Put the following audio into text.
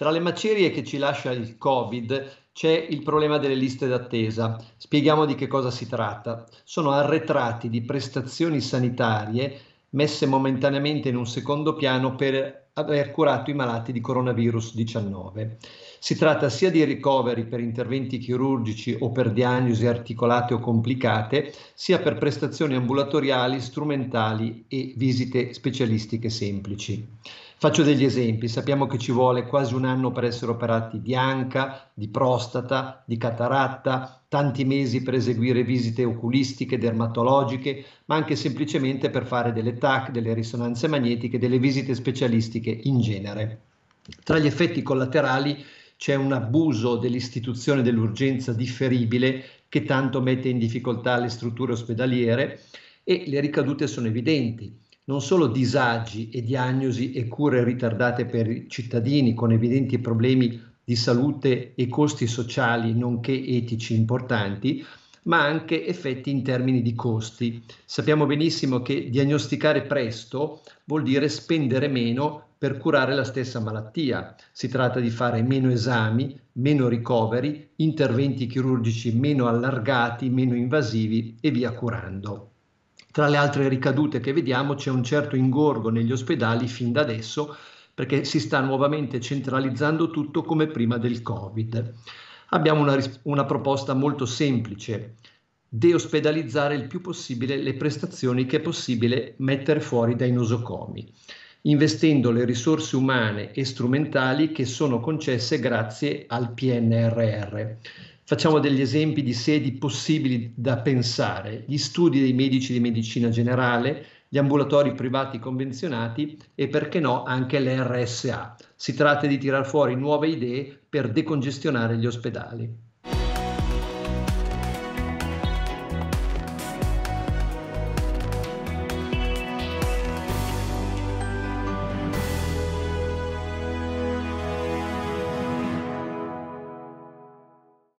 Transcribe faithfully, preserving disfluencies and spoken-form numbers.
Tra le macerie che ci lascia il Covid c'è il problema delle liste d'attesa. Spieghiamo di che cosa si tratta. Sono arretrati di prestazioni sanitarie messe momentaneamente in un secondo piano per aver curato i malati di coronavirus diciannove. Si tratta sia di ricoveri per interventi chirurgici o per diagnosi articolate o complicate, sia per prestazioni ambulatoriali, strumentali e visite specialistiche semplici. Faccio degli esempi: sappiamo che ci vuole quasi un anno per essere operati di anca, di prostata, di cataratta, tanti mesi per eseguire visite oculistiche, dermatologiche, ma anche semplicemente per fare delle T A C, delle risonanze magnetiche, delle visite specialistiche in genere. Tra gli effetti collaterali c'è un abuso dell'istituzione dell'urgenza differibile che tanto mette in difficoltà le strutture ospedaliere, e le ricadute sono evidenti. Non solo disagi e diagnosi e cure ritardate per i cittadini con evidenti problemi di salute e costi sociali nonché etici importanti, ma anche effetti in termini di costi. Sappiamo benissimo che diagnosticare presto vuol dire spendere meno per curare la stessa malattia. Si tratta di fare meno esami, meno ricoveri, interventi chirurgici meno allargati, meno invasivi e via curando. Tra le altre ricadute che vediamo c'è un certo ingorgo negli ospedali fin da adesso, perché si sta nuovamente centralizzando tutto come prima del Covid. Abbiamo una, una proposta molto semplice: deospedalizzare il più possibile le prestazioni che è possibile mettere fuori dai nosocomi, investendo le risorse umane e strumentali che sono concesse grazie al P N R R. Facciamo degli esempi di sedi possibili da pensare: gli studi dei medici di medicina generale, gli ambulatori privati convenzionati e, perché no, anche l'R S A. Si tratta di tirar fuori nuove idee per decongestionare gli ospedali.